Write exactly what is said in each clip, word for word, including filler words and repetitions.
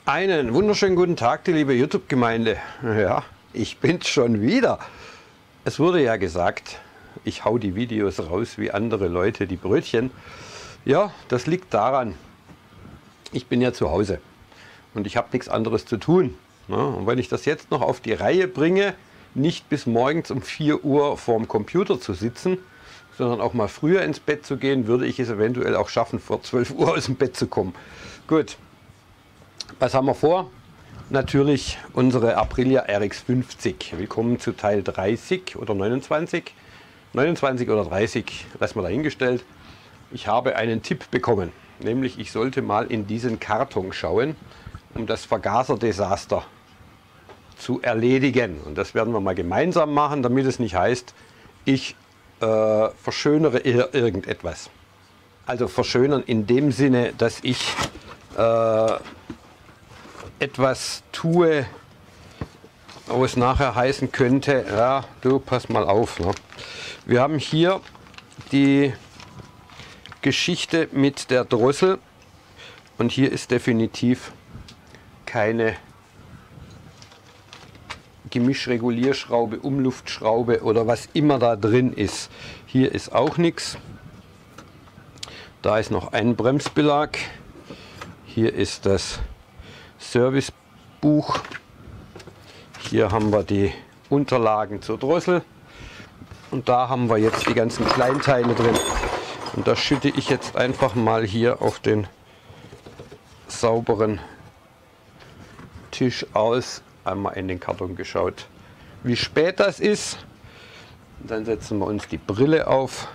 Einen wunderschönen guten Tag, die liebe YouTube-Gemeinde. Ja, ich bin's schon wieder. Es wurde ja gesagt, ich hau die Videos raus wie andere Leute die Brötchen. Ja, das liegt daran, ich bin ja zu Hause und ich habe nichts anderes zu tun. Und wenn ich das jetzt noch auf die Reihe bringe, nicht bis morgens um vier Uhr vorm Computer zu sitzen, sondern auch mal früher ins Bett zu gehen, würde ich es eventuell auch schaffen, vor zwölf Uhr aus dem Bett zu kommen. Gut. Was haben wir vor? Natürlich unsere Aprilia R X fünfzig. Willkommen zu Teil dreißig oder neunundzwanzig. neunundzwanzig oder dreißig, lassen wir dahingestellt. Ich habe einen Tipp bekommen, nämlich ich sollte mal in diesen Karton schauen, um das Vergaserdesaster zu erledigen. Und das werden wir mal gemeinsam machen, damit es nicht heißt, ich äh, verschönere ir irgendetwas. Also verschönern in dem Sinne, dass ich äh, etwas tue, wo es nachher heißen könnte, ja, du pass mal auf. Ne? Wir haben hier die Geschichte mit der Drossel und hier ist definitiv keine Gemischregulierschraube, Umluftschraube oder was immer da drin ist. Hier ist auch nichts. Da ist noch ein Bremsbelag. Hier ist das Servicebuch. Hier haben wir die Unterlagen zur Drossel und da haben wir jetzt die ganzen Kleinteile drin. Und das schütte ich jetzt einfach mal hier auf den sauberen Tisch aus. Einmal in den Karton geschaut, wie spät das ist. Dann setzen wir uns die Brille auf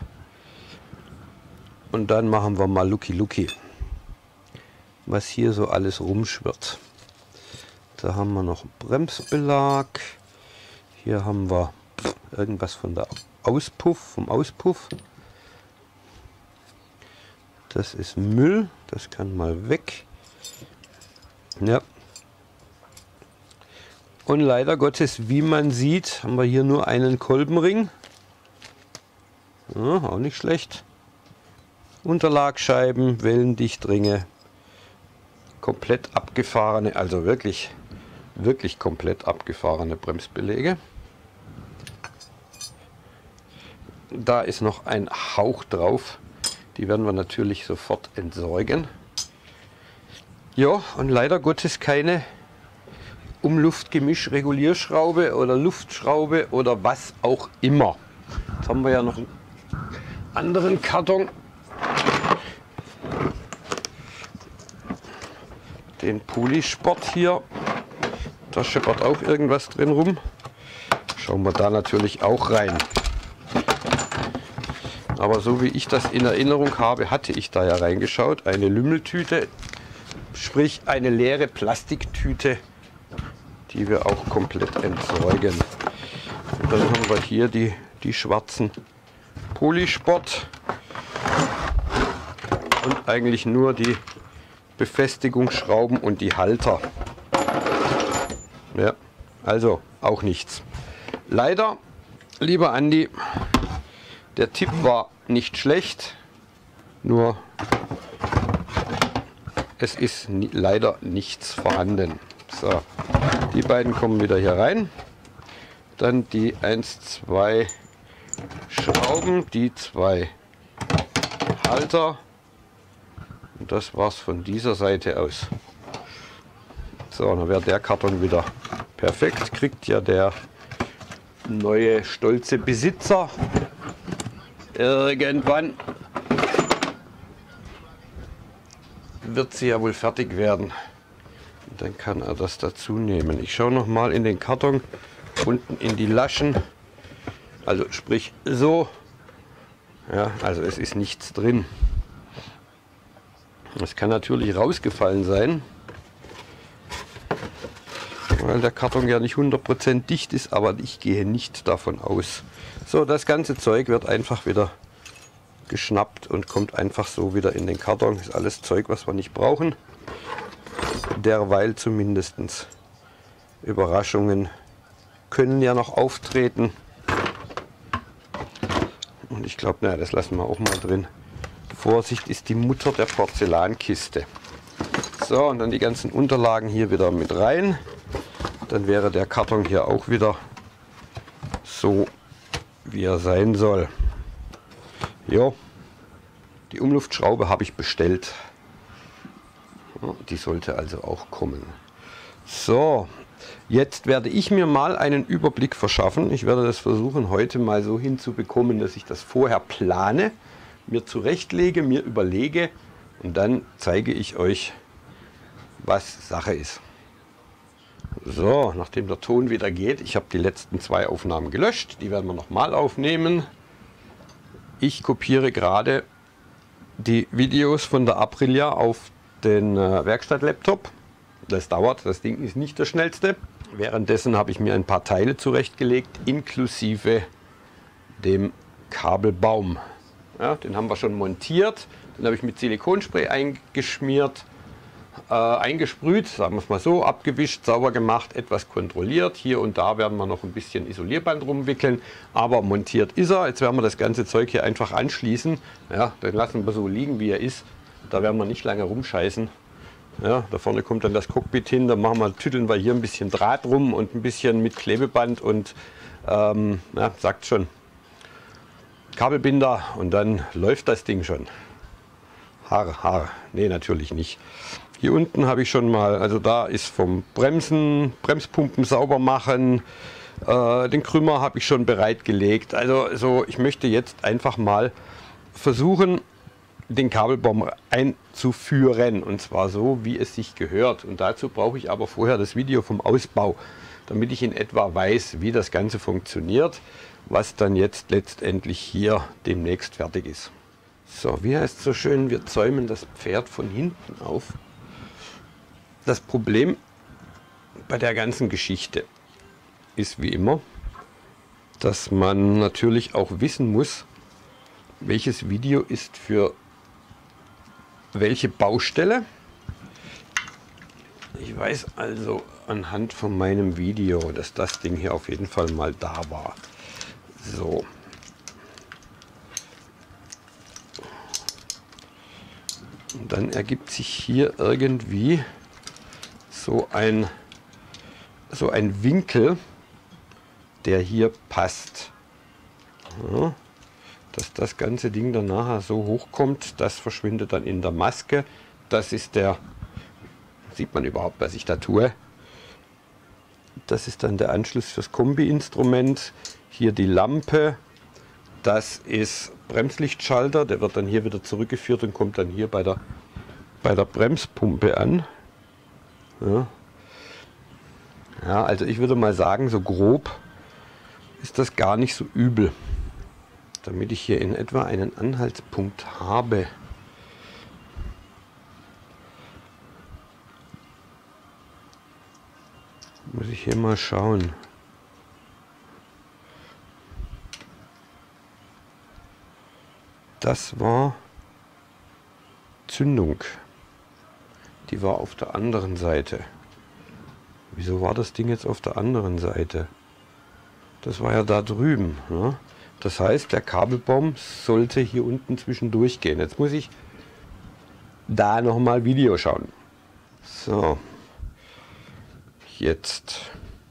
und dann machen wir mal Lucky Lucky, was hier so alles rumschwirrt. Da haben wir noch einen Bremsbelag. Hier haben wir irgendwas von der Auspuff, vom Auspuff. Das ist Müll, das kann mal weg. Ja. Und leider Gottes, wie man sieht, haben wir hier nur einen Kolbenring. Ja, auch nicht schlecht. Unterlagscheiben, Wellendichtringe. Komplett abgefahrene, also wirklich, wirklich komplett abgefahrene Bremsbeläge. Da ist noch ein Hauch drauf. Die werden wir natürlich sofort entsorgen. Ja, und leider Gottes keine Umluftgemischregulierschraube oder Luftschraube oder was auch immer. Jetzt haben wir ja noch einen anderen Karton. Den Polysport hier. Da scheppert auch irgendwas drin rum. Schauen wir da natürlich auch rein. Aber so wie ich das in Erinnerung habe, hatte ich da ja reingeschaut. Eine Lümmeltüte, sprich eine leere Plastiktüte, die wir auch komplett entsorgen. Und dann haben wir hier die, die schwarzen Polysport und eigentlich nur die Befestigungsschrauben und die Halter. Ja, also auch nichts. Leider, lieber Andi, der Tipp war nicht schlecht, nur es ist nie, leider nichts vorhanden. So, die beiden kommen wieder hier rein. Dann die eins, zwei Schrauben, die zwei Halter. Und das war's von dieser Seite aus. So, dann wäre der Karton wieder perfekt. Kriegt ja der neue stolze Besitzer irgendwann. Wird sie ja wohl fertig werden. Und dann kann er das dazu nehmen. Ich schaue noch mal in den Karton, unten in die Laschen. Also sprich so. Ja, also es ist nichts drin. Es kann natürlich rausgefallen sein, weil der Karton ja nicht hundert Prozent dicht ist, aber ich gehe nicht davon aus. So, das ganze Zeug wird einfach wieder geschnappt und kommt einfach so wieder in den Karton. Das ist alles Zeug, was wir nicht brauchen. Derweil zumindest. Überraschungen können ja noch auftreten. Und ich glaube, naja, das lassen wir auch mal drin. Vorsicht ist die Mutter der Porzellankiste. So, und dann die ganzen Unterlagen hier wieder mit rein. Dann wäre der Karton hier auch wieder so, wie er sein soll. Jo, die Umluftschraube habe ich bestellt. Die sollte also auch kommen. So, jetzt werde ich mir mal einen Überblick verschaffen. Ich werde das versuchen, heute mal so hinzubekommen, dass ich das vorher plane, mir zurechtlege, mir überlege und dann zeige ich euch, was Sache ist. So, nachdem der Ton wieder geht, ich habe die letzten zwei Aufnahmen gelöscht, die werden wir nochmal aufnehmen. Ich kopiere gerade die Videos von der Aprilia auf den äh, Werkstattlaptop. Das dauert, das Ding ist nicht das schnellste. Währenddessen habe ich mir ein paar Teile zurechtgelegt, inklusive dem Kabelbaum. Ja, den haben wir schon montiert, den habe ich mit Silikonspray eingeschmiert, äh, eingesprüht, sagen wir es mal so, abgewischt, sauber gemacht, etwas kontrolliert. Hier und da werden wir noch ein bisschen Isolierband rumwickeln, aber montiert ist er. Jetzt werden wir das ganze Zeug hier einfach anschließen. Ja, den lassen wir so liegen, wie er ist. Da werden wir nicht lange rumscheißen. Ja, da vorne kommt dann das Cockpit hin, da machen wir, tütteln wir hier ein bisschen Draht rum und ein bisschen mit Klebeband und ähm, ja, sagt schon, Kabelbinder und dann läuft das Ding schon. Haar, Haar, nee, natürlich nicht. Hier unten habe ich schon mal, also da ist vom Bremsen, Bremspumpen sauber machen, äh, den Krümmer habe ich schon bereitgelegt. Also so, ich möchte jetzt einfach mal versuchen, den Kabelbaum einzuführen und zwar so, wie es sich gehört. Und dazu brauche ich aber vorher das Video vom Ausbau, damit ich in etwa weiß, wie das Ganze funktioniert, was dann jetzt letztendlich hier demnächst fertig ist. So, wie heißt es so schön, wir zäumen das Pferd von hinten auf. Das Problem bei der ganzen Geschichte ist wie immer, dass man natürlich auch wissen muss, welches Video ist für welche Baustelle. Ich weiß also anhand von meinem Video, dass das Ding hier auf jeden Fall mal da war. So. Und dann ergibt sich hier irgendwie so ein, so ein Winkel, der hier passt. Ja. Dass das ganze Ding dann nachher so hochkommt, das verschwindet dann in der Maske. Das ist der, sieht man überhaupt, was ich da tue. Das ist dann der Anschluss fürs Kombi-Instrument. Hier die Lampe, das ist Bremslichtschalter, der wird dann hier wieder zurückgeführt und kommt dann hier bei der, bei der Bremspumpe an. Ja. Ja, also ich würde mal sagen, so grob ist das gar nicht so übel. Damit ich hier in etwa einen Anhaltspunkt habe. Muss ich hier mal schauen. Das war Zündung. Die war auf der anderen Seite. Wieso war das Ding jetzt auf der anderen Seite? Das war ja da drüben. Ne? Das heißt, der Kabelbaum sollte hier unten zwischendurch gehen. Jetzt muss ich da nochmal Video schauen. So, jetzt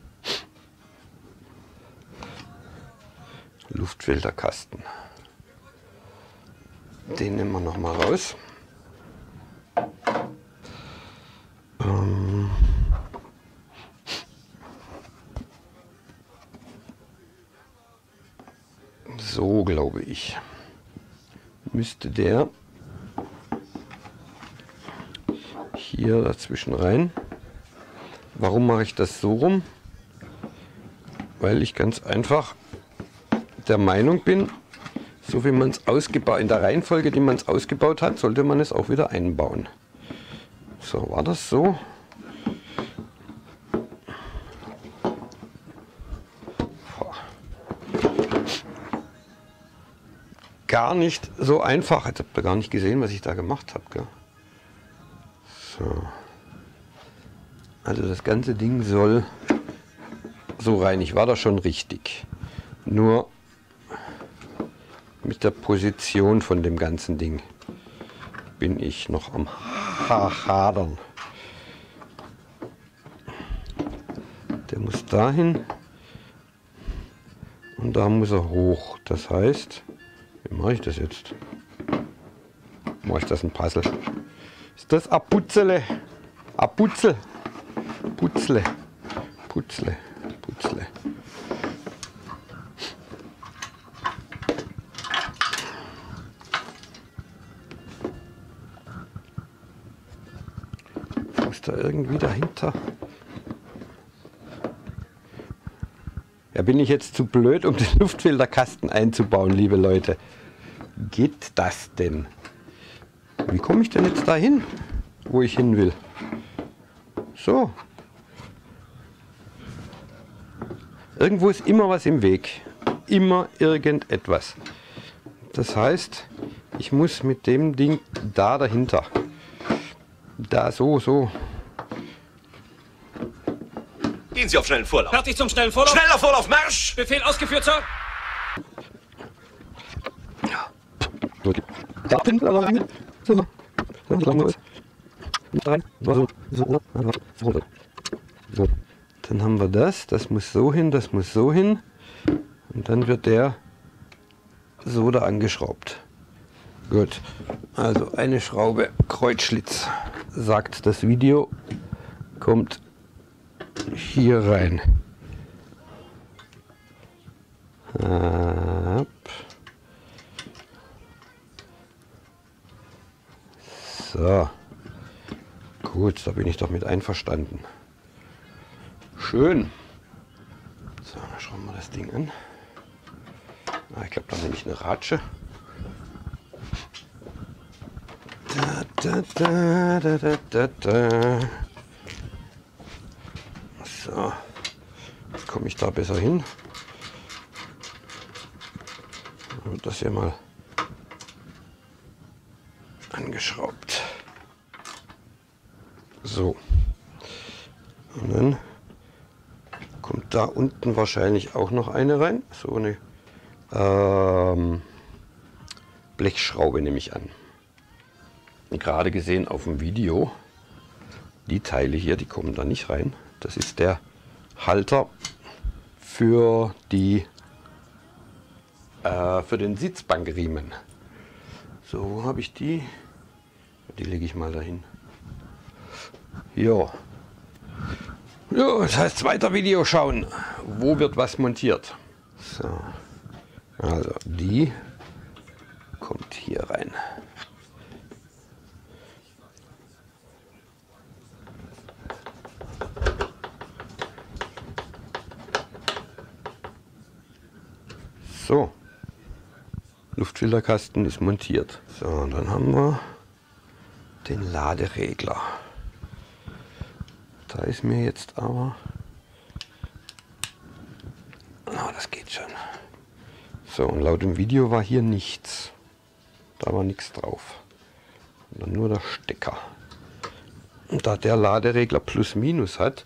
Luftfilterkasten. Den nehmen wir nochmal raus. Ähm So, glaube ich, müsste der hier dazwischen rein. Warum mache ich das so rum? Weil ich ganz einfach der Meinung bin, so wie man es ausgebaut, in der Reihenfolge, die man es ausgebaut hat, sollte man es auch wieder einbauen. So, war das so? Gar nicht so einfach. Jetzt habt ihr gar nicht gesehen, was ich da gemacht habe. Gell? So. Also das ganze Ding soll so rein. Ich war da schon richtig. Nur mit der Position von dem ganzen Ding bin ich noch am Hadern. dahin und da muss er hoch. Das heißt, wie mache ich das jetzt? Mache ich das ein Puzzle? Ist das ein Putzele? Ein Putzel? Putzle, Putzle, Putzle. Ist da irgendwie dahinter? Ja, bin ich jetzt zu blöd, um den Luftfilterkasten einzubauen, liebe Leute? Geht das denn? Wie komme ich denn jetzt dahin, wo ich hin will? So. Irgendwo ist immer was im Weg. Immer irgendetwas. Das heißt, ich muss mit dem Ding da dahinter. Da, so, so. Gehen Sie auf schnellen Vorlauf. Fertig zum schnellen Vorlauf. Schneller Vorlauf, Marsch! Befehl ausgeführt, Sir. So, dann haben wir das. Das muss so hin, das muss so hin. Und dann wird der so da angeschraubt. Gut, also eine Schraube Kreuzschlitz, sagt das Video, kommt hier rein. Ab. So, gut, da bin ich doch mit einverstanden. Schön. So, dann schauen wir das Ding an. Ah, ich glaube, da nehme ich eine Ratsche. Da, da, da, da, da, da, da. So, jetzt komme ich da besser hin. Und das hier mal angeschraubt. So. Und dann kommt da unten wahrscheinlich auch noch eine rein. So eine ähm, Blechschraube nehme ich an. Gerade gesehen auf dem Video, die Teile hier, die kommen da nicht rein. Das ist der Halter für die äh, für den Sitzbankriemen. So, wo habe ich die? Die lege ich mal dahin. Ja. Ja, das heißt weiter Video schauen. Wo wird was montiert? So. Also die kommt hier rein. So, Luftfilterkasten ist montiert. So, und dann haben wir den Laderegler. Da ist mir jetzt aber... Ah, das geht schon. So, und laut dem Video war hier nichts. Da war nichts drauf. Sondern nur der Stecker. Und da der Laderegler plus minus hat,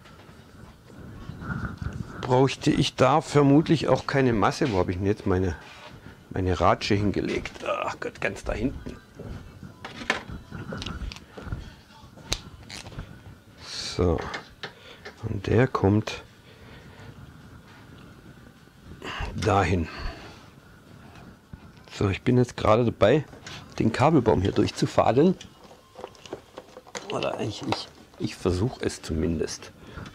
brauchte ich da vermutlich auch keine Masse. Wo habe ich denn jetzt meine, meine Ratsche hingelegt? Ach Gott, ganz da hinten. So, und der kommt dahin. So, ich bin jetzt gerade dabei, den Kabelbaum hier durchzufadeln. Oder ich, ich, ich versuche es zumindest.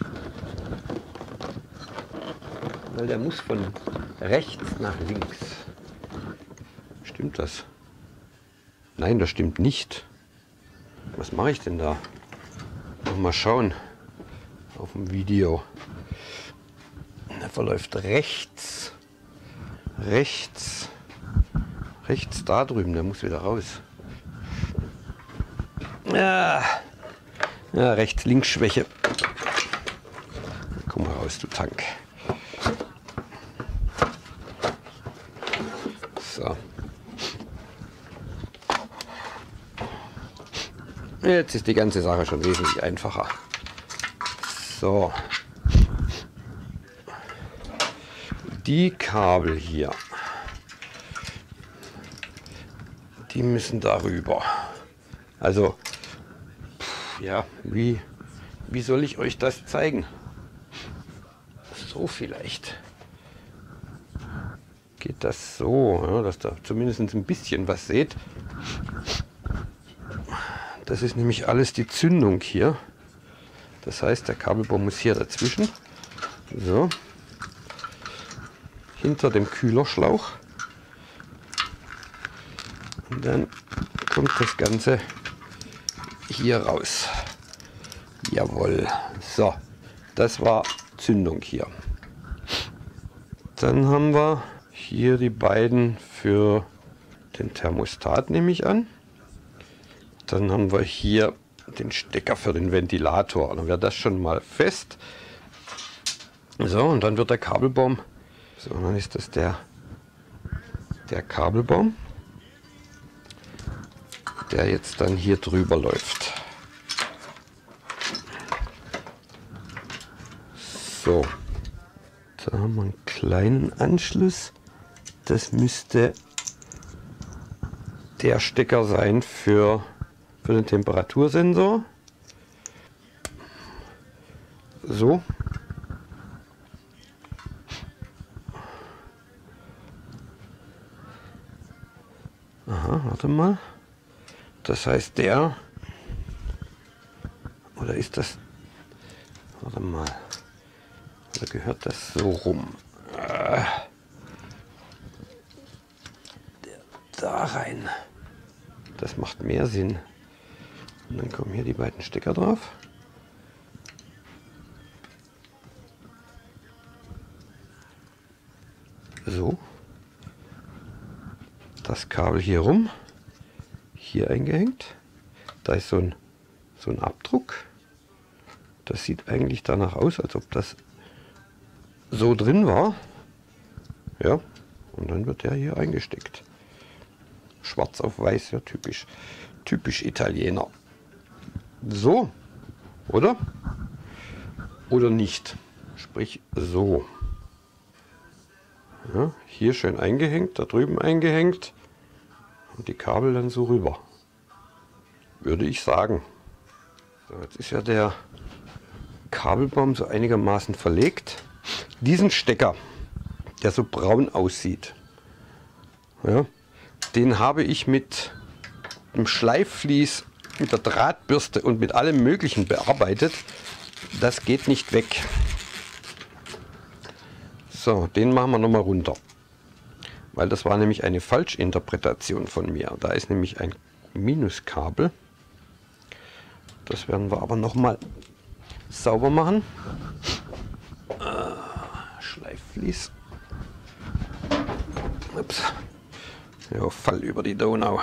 Weil der muss von rechts nach links. Stimmt das? Nein, das stimmt nicht. Was mache ich denn da? Mal schauen auf dem Video. Der verläuft rechts. Rechts. Rechts da drüben, der muss wieder raus. Ja, ja Rechts-Links-Schwäche. Komm mal raus, du Tank. So. Jetzt ist die ganze Sache schon wesentlich einfacher. So. Die Kabel hier, die müssen darüber. Also, pff, ja, wie, wie soll ich euch das zeigen? so vielleicht. Geht das so, ja, dass da zumindest ein bisschen was seht. Das ist nämlich alles die Zündung hier. Das heißt, der Kabelbaum muss hier dazwischen. So. Hinter dem Kühlerschlauch. Und dann kommt das Ganze hier raus. Jawohl. So, das war Zündung hier. Dann haben wir hier die beiden für den Thermostat, nehme ich an. Dann haben wir hier den Stecker für den Ventilator. Dann wäre das schon mal fest. So, und dann wird der Kabelbaum. So, und dann ist das der, der Kabelbaum, der jetzt dann hier drüber läuft. So, da haben wir einen kleinen Anschluss. Das müsste der Stecker sein für, für den Temperatursensor. So. Aha, warte mal. Das heißt der, oder ist das, warte mal, oder gehört das so rum? Äh, der da rein. Das macht mehr Sinn. Und dann kommen hier die beiden Stecker drauf. So. Das Kabel hier rum. Hier eingehängt. Da ist so ein, so ein Abdruck. Das sieht eigentlich danach aus, als ob das so drin war. Ja, und dann wird der hier eingesteckt. Schwarz auf weiß, ja, typisch, typisch Italiener. So, oder? Oder nicht. Sprich so. Ja, hier schön eingehängt, da drüben eingehängt. Und die Kabel dann so rüber. Würde ich sagen. So, jetzt ist ja der Kabelbaum so einigermaßen verlegt. Diesen Stecker, der so braun aussieht, ja, den habe ich mit dem Schleifvlies, mit der Drahtbürste und mit allem Möglichen bearbeitet. Das geht nicht weg. So, den machen wir nochmal runter. Weil das war nämlich eine Falschinterpretation von mir. Da ist nämlich ein Minuskabel. Das werden wir aber nochmal sauber machen. Schleifvlies. Ups. Ja, Fall über die Donau.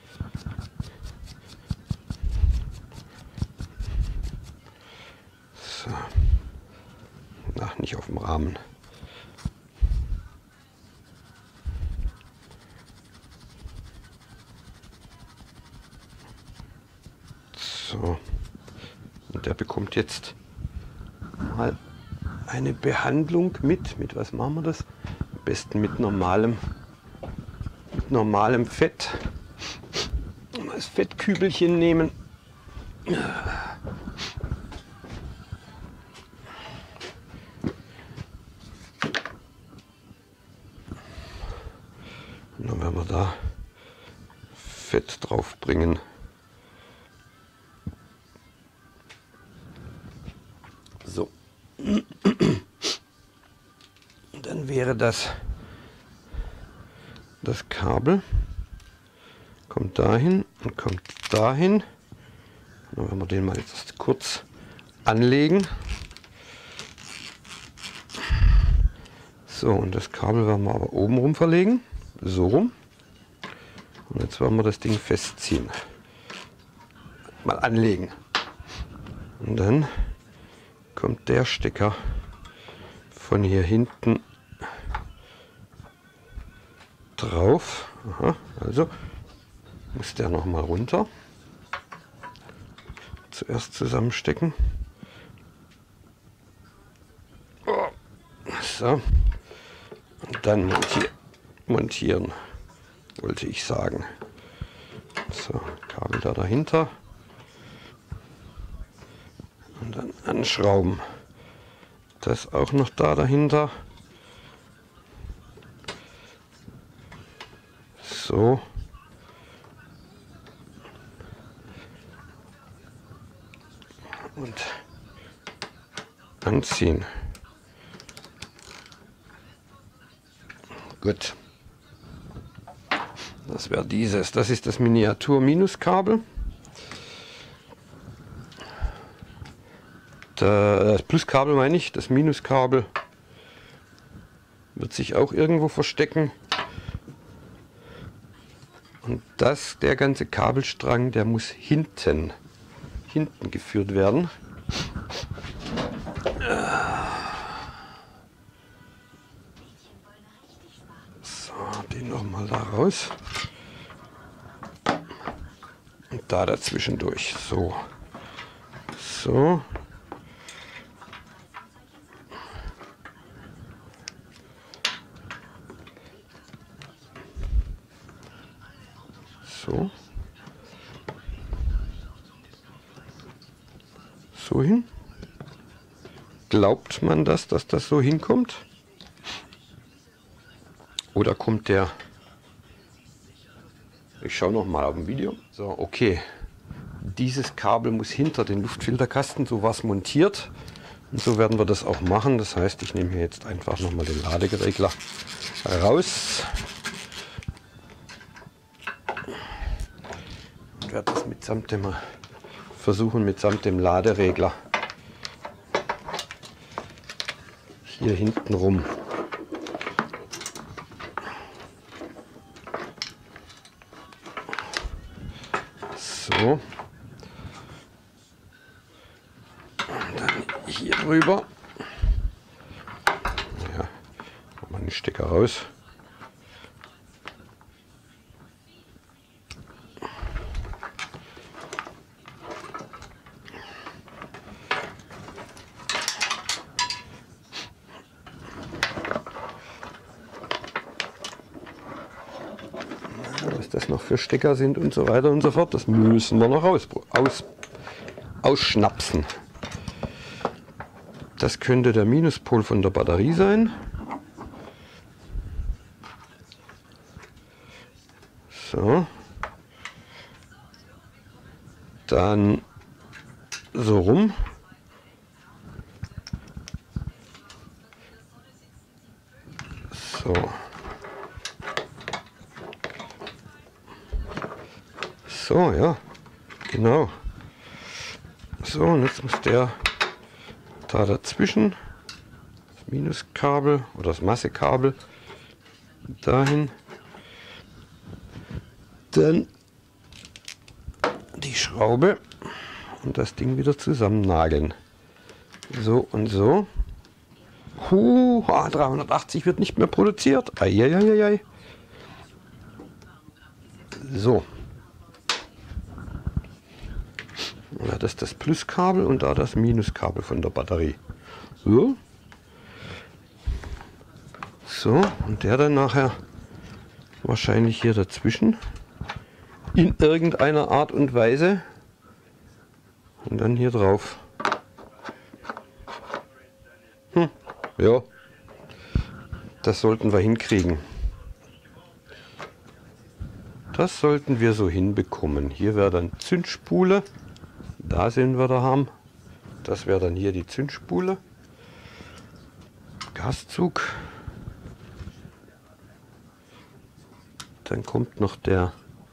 So. Ach, nicht auf dem Rahmen. So. Und der bekommt jetzt mal eine Behandlung mit. Mit was machen wir das? Am besten mit normalem, mit normalem Fett. Mal das Fettkübelchen nehmen. Und dann werden wir da Fett drauf bringen. So. Dann wäre das das Kabel. Kommt dahin und kommt dahin. Dann werden wir den mal jetzt kurz anlegen. So, und das Kabel werden wir aber oben rum verlegen. So rum. Und jetzt werden wir das Ding festziehen. Mal anlegen. Und dann kommt der Stecker von hier hinten drauf. Aha, also muss der noch mal runter. Zuerst zusammenstecken. So. Und dann montier montieren, wollte ich sagen. So, Kabel da dahinter. Und dann anschrauben. Das auch noch da dahinter. So. Und anziehen. Gut. Das wäre dieses. Das ist das Miniatur-Minuskabel. Das Pluskabel meine ich. Das Minuskabel wird sich auch irgendwo verstecken. Und das, der ganze Kabelstrang, der muss hinten, hinten geführt werden. So, den nochmal da raus. Und da dazwischen durch. So. So. So. So hin. Glaubt man das, dass das so hinkommt? Oder kommt der... Ich schaue noch mal auf dem Video. So, okay. Dieses Kabel muss hinter den Luftfilterkasten, so was montiert. Und so werden wir das auch machen. Das heißt, ich nehme hier jetzt einfach noch mal den Laderegler raus. Ich werde das mitsamt dem, versuchen mitsamt dem Laderegler hier hinten rum. So. Und dann hier drüber. Ja, machen wir den Stecker raus. Was das noch für Stecker sind und so weiter und so fort, das müssen wir noch aus, aus, ausschnapsen. Das könnte der Minuspol von der Batterie sein. So. Dann so rum. So. So, ja, genau. So, und jetzt muss der da dazwischen, das Minuskabel oder das Massekabel, dahin. Dann die Schraube und das Ding wieder zusammennageln. So und so. Huh, dreihundertachtzig wird nicht mehr produziert. Eieieiei. So. Ja, das ist das Pluskabel und da das Minuskabel von der Batterie. So. So, und der dann nachher wahrscheinlich hier dazwischen. In irgendeiner Art und Weise. Und dann hier drauf. Hm, ja. Das sollten wir hinkriegen. Das sollten wir so hinbekommen. Hier wäre dann Zündspule. Da sind wir da haben. Das wäre dann hier die Zündspule. Gaszug. Dann kommt noch der,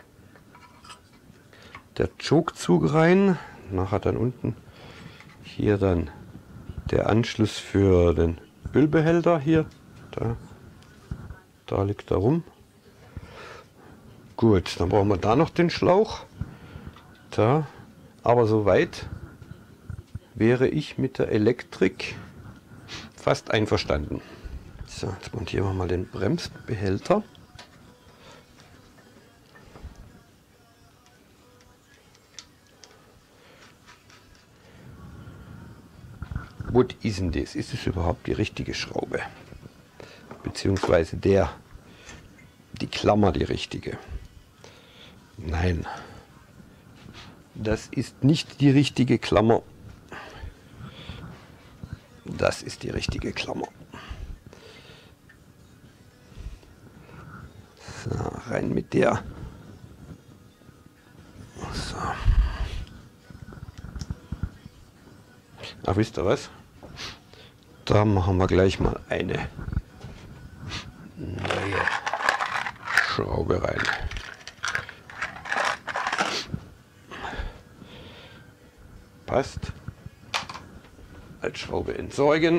der Chokezug rein. Nachher dann unten hier dann der Anschluss für den Ölbehälter hier. Da, da liegt er rum. Gut, dann brauchen wir da noch den Schlauch. Da. Aber soweit wäre ich mit der Elektrik fast einverstanden. So, jetzt montieren wir mal den Bremsbehälter. Was ist denn das? Ist es überhaupt die richtige Schraube? Beziehungsweise der, die Klammer die richtige? Nein. Das ist nicht die richtige Klammer. Das ist die richtige Klammer. So, rein mit der. So. Ach, wisst ihr was? Da machen wir gleich mal eine neue Schraube rein. Passt. Als Schraube entsorgen.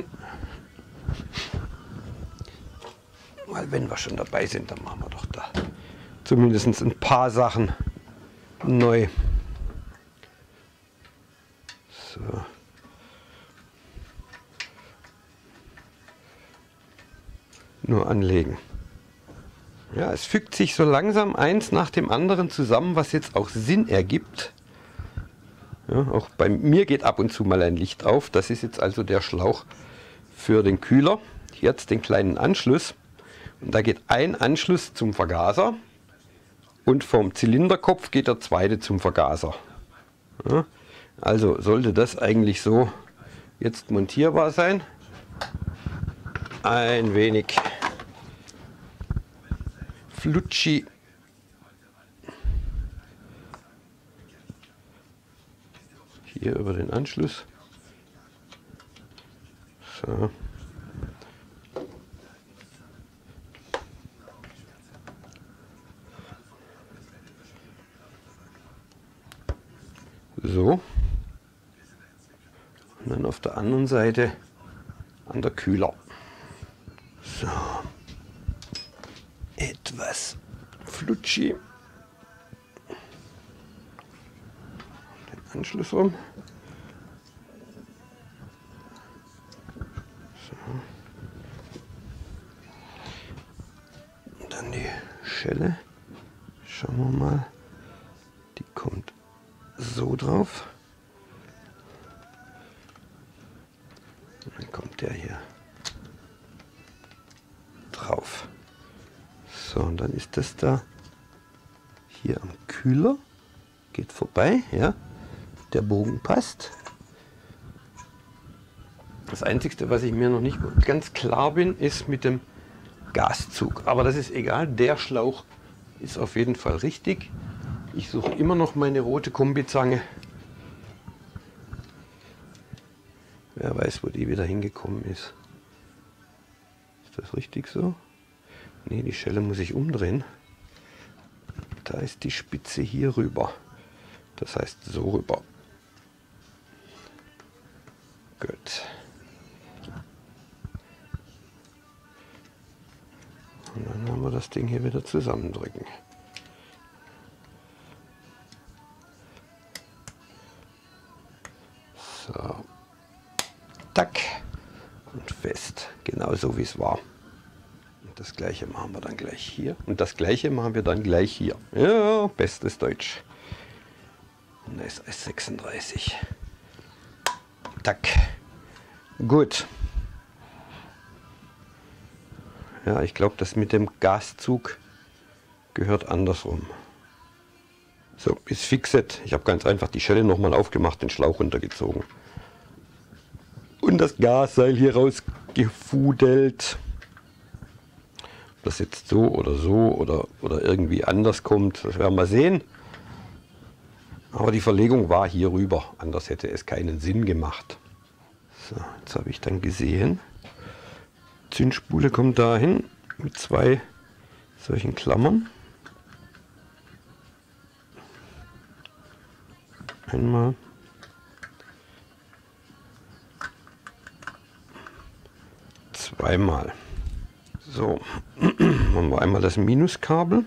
Weil wenn wir schon dabei sind, dann machen wir doch da zumindest ein paar Sachen neu. So. Nur anlegen. Ja, es fügt sich so langsam eins nach dem anderen zusammen, was jetzt auch Sinn ergibt. Ja, auch bei mir geht ab und zu mal ein Licht auf. Das ist jetzt also der Schlauch für den Kühler. Jetzt den kleinen Anschluss. Und da geht ein Anschluss zum Vergaser. Und vom Zylinderkopf geht der zweite zum Vergaser. Ja, also sollte das eigentlich so jetzt montierbar sein. Ein wenig Flutschi. Hier über den Anschluss. So. So. Und dann auf der anderen Seite an der Kühler. So. Etwas Flutschi. Den Anschluss rum. So. Und dann die Schelle. Schauen wir mal. Die kommt so drauf. Und dann kommt der hier drauf. So, und dann ist das da hier am Kühler. Geht vorbei, ja. Der Bogen passt. Das Einzige, was ich mir noch nicht ganz klar bin, ist mit dem Gaszug. Aber das ist egal, der Schlauch ist auf jeden Fall richtig. Ich suche immer noch meine rote Kombizange. Wer weiß, wo die wieder hingekommen ist. Ist das richtig so? Ne, die Schelle muss ich umdrehen. Da ist die Spitze hier rüber. Das heißt so rüber. Gut. Und dann haben wir das Ding hier wieder zusammendrücken. So. Tack. Und fest. Genauso wie es war. Und das gleiche machen wir dann gleich hier. Und das gleiche machen wir dann gleich hier. Ja, bestes Deutsch. Und da ist S sechsunddreißig. Tack. Gut. Ja, ich glaube, das mit dem Gaszug gehört andersrum. So, ist fixet. Ich habe ganz einfach die Schelle nochmal aufgemacht, den Schlauch runtergezogen. Und das Gasseil hier rausgefudelt. Ob das jetzt so oder so oder, oder irgendwie anders kommt, das werden wir sehen. Aber die Verlegung war hier rüber, anders hätte es keinen Sinn gemacht. So, jetzt habe ich dann gesehen, Zündspule kommt dahin mit zwei solchen Klammern. Einmal. Zweimal. So, machen wir einmal das Minuskabel.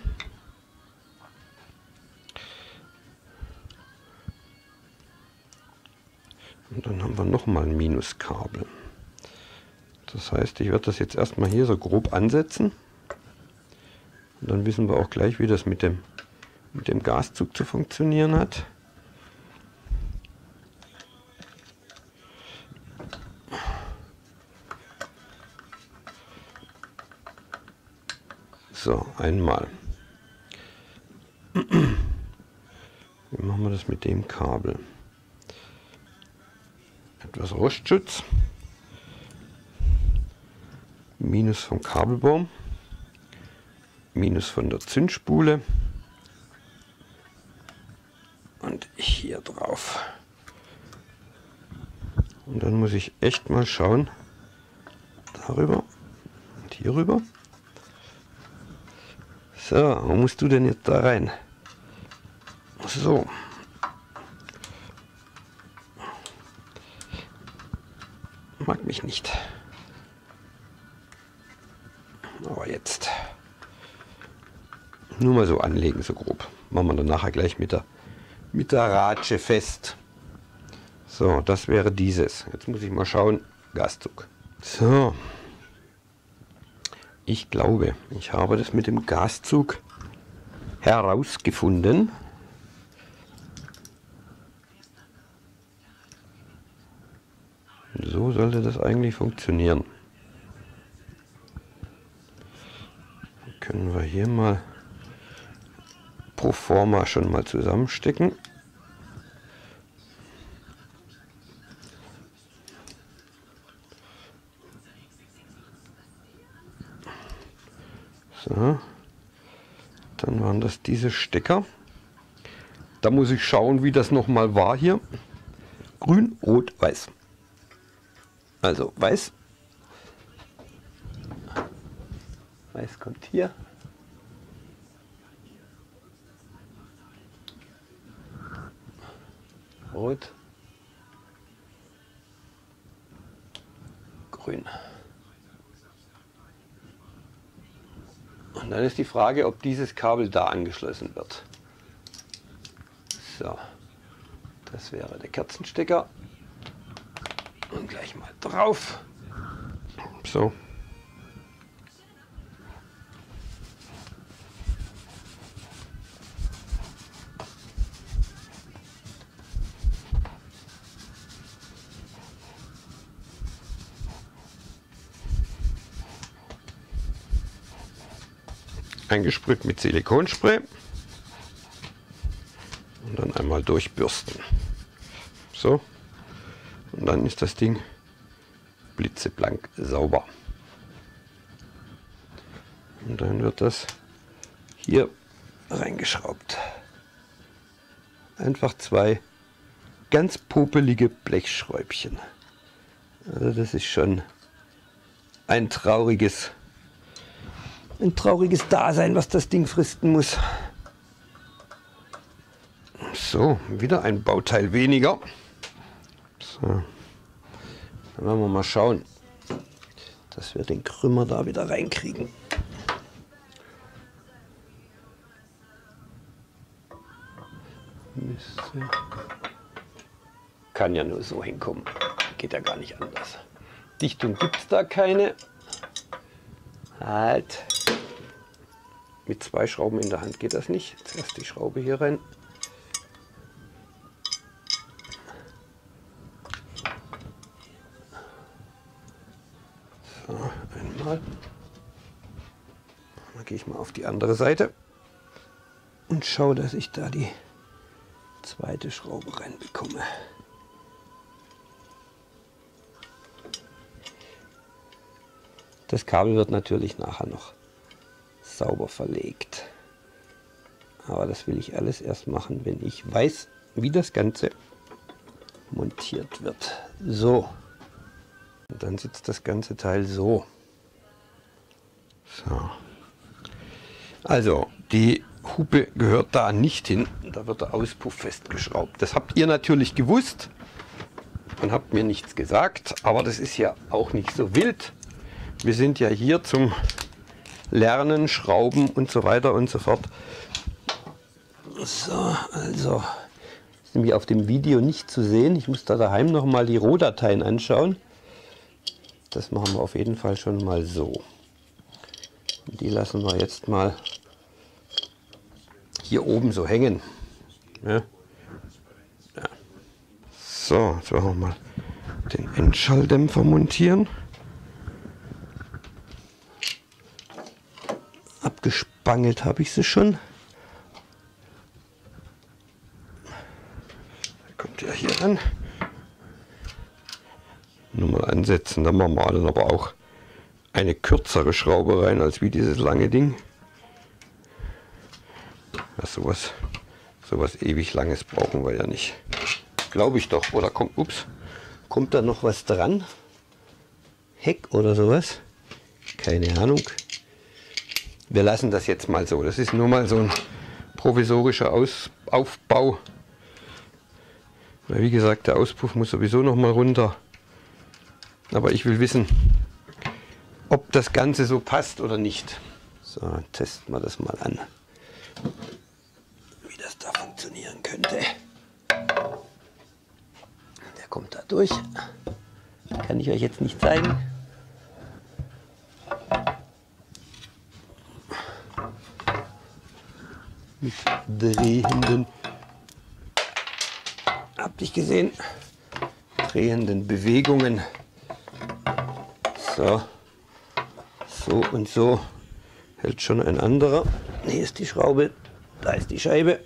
Und dann haben wir nochmal ein Minuskabel. Das heißt, ich werde das jetzt erstmal hier so grob ansetzen. Und dann wissen wir auch gleich, wie das mit dem, mit dem Gaszug zu funktionieren hat. So, einmal. Wie machen wir das mit dem Kabel? Etwas Rostschutz. Minus vom Kabelbaum, Minus von der Zündspule und hier drauf. Und dann muss ich echt mal schauen, darüber und hier rüber. So, wo musst du denn jetzt da rein? So. Mag mich nicht. Aber jetzt. Nur mal so anlegen, so grob. Machen wir dann nachher gleich mit der, mit der Ratsche fest. So, das wäre dieses. Jetzt muss ich mal schauen. Gaszug. So. Ich glaube, ich habe das mit dem Gaszug herausgefunden. So sollte das eigentlich funktionieren. Dann können wir hier mal pro forma schon mal zusammenstecken. So, dann waren das diese Stecker. Da muss ich schauen, wie das nochmal war hier. Grün, Rot, Weiß. Also Weiß. Weiß kommt hier. Rot. Grün. Und dann ist die Frage, ob dieses Kabel da angeschlossen wird. So, das wäre der Kerzenstecker. Und gleich mal drauf. So. Eingesprüht mit Silikonspray und dann einmal durchbürsten. So, und dann ist das Ding blitzeblank sauber. Und dann wird das hier reingeschraubt. Einfach zwei ganz popelige Blechschräubchen. Also das ist schon ein trauriges Ein trauriges Dasein, was das Ding fristen muss. So, wieder ein Bauteil weniger. So. Dann werden wir mal schauen, dass wir den Krümmer da wieder reinkriegen. Kann ja nur so hinkommen. Geht ja gar nicht anders. Dichtung gibt es da keine. Halt. Mit zwei Schrauben in der Hand geht das nicht. Zuerst die Schraube hier rein. So, einmal. Dann gehe ich mal auf die andere Seite und schaue, dass ich da die zweite Schraube reinbekomme. Das Kabel wird natürlich nachher noch sauber verlegt. Aber das will ich alles erst machen, wenn ich weiß, wie das Ganze montiert wird. So. Und dann sitzt das ganze Teil so. So. Also, die Hupe gehört da nicht hin. Da wird der Auspuff festgeschraubt. Das habt ihr natürlich gewusst und habt mir nichts gesagt. Aber das ist ja auch nicht so wild. Wir sind ja hier zum Lernen, Schrauben und so weiter und so fort. So, also, ist nämlich auf dem Video nicht zu sehen. Ich muss da daheim noch mal die Rohdateien anschauen. Das machen wir auf jeden Fall schon mal so. Und die lassen wir jetzt mal hier oben so hängen. Ja. Ja. So, jetzt machen wir mal den Endschalldämpfer montieren. Abgespangelt habe ich sie schon. Da kommt ja hier an. Nur mal ansetzen, dann machen wir dann aber auch eine kürzere Schraube rein als wie dieses lange Ding. Ja, sowas, sowas ewig Langes brauchen wir ja nicht. Glaube ich doch. Oder kommt, ups, kommt da noch was dran? Heck oder sowas? Keine Ahnung. Wir lassen das jetzt mal so. Das ist nur mal so ein provisorischer Aus Aufbau. Weil wie gesagt, der Auspuff muss sowieso noch mal runter. Aber ich will wissen, ob das Ganze so passt oder nicht. So, testen wir das mal an. Wie das da funktionieren könnte. Der kommt da durch. Kann ich euch jetzt nicht zeigen. Mit drehenden, habt ihr gesehen, drehenden Bewegungen. So, so und so hält schon ein anderer. Hier ist die Schraube, da ist die Scheibe.